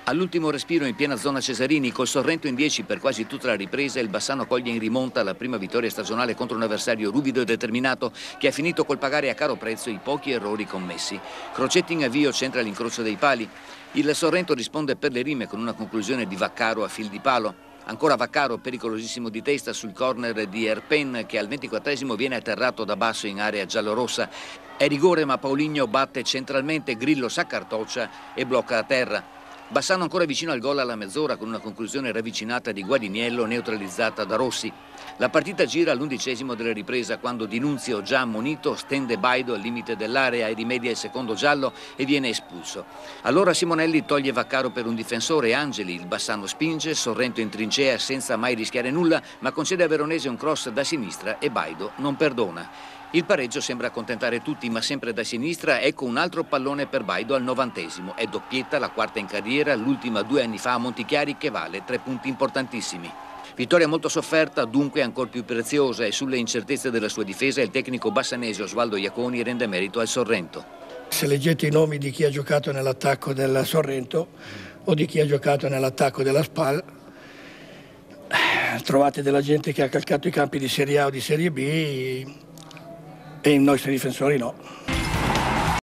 All'ultimo respiro in piena zona Cesarini, col Sorrento in 10 per quasi tutta la ripresa, il Bassano coglie in rimonta la prima vittoria stagionale contro un avversario ruvido e determinato che ha finito col pagare a caro prezzo i pochi errori commessi. Crocetti in avvio centra l'incrocio dei pali. Il Sorrento risponde per le rime con una conclusione di Vaccaro a fil di palo. Ancora Vaccaro, pericolosissimo di testa sul corner di Erpen che al 24esimo viene atterrato da basso in area giallorossa. È rigore ma Paulinho batte centralmente, Grillo s'accartoccia e blocca a terra. Bassano ancora vicino al gol alla mezz'ora con una conclusione ravvicinata di Guadiniello neutralizzata da Rossi. La partita gira all'11esimo della ripresa quando Di Nunzio, già ammonito, stende Baido al limite dell'area e rimedia il secondo giallo e viene espulso. Allora Simonelli toglie Vaccaro per un difensore, Angeli, il Bassano spinge, Sorrento in trincea senza mai rischiare nulla, ma concede a Veronese un cross da sinistra e Baido non perdona. Il pareggio sembra accontentare tutti, ma sempre da sinistra, ecco un altro pallone per Baido al 90esimo. È doppietta, la quarta in carriera, l'ultima 2 anni fa a Montichiari, che vale 3 punti importantissimi. Vittoria molto sofferta, dunque ancor più preziosa, e sulle incertezze della sua difesa il tecnico bassanese Osvaldo Iaconi rende merito al Sorrento. Se leggete i nomi di chi ha giocato nell'attacco del Sorrento o di chi ha giocato nell'attacco della SPAL, trovate della gente che ha calcato i campi di Serie A o di Serie B, e i nostri difensori no.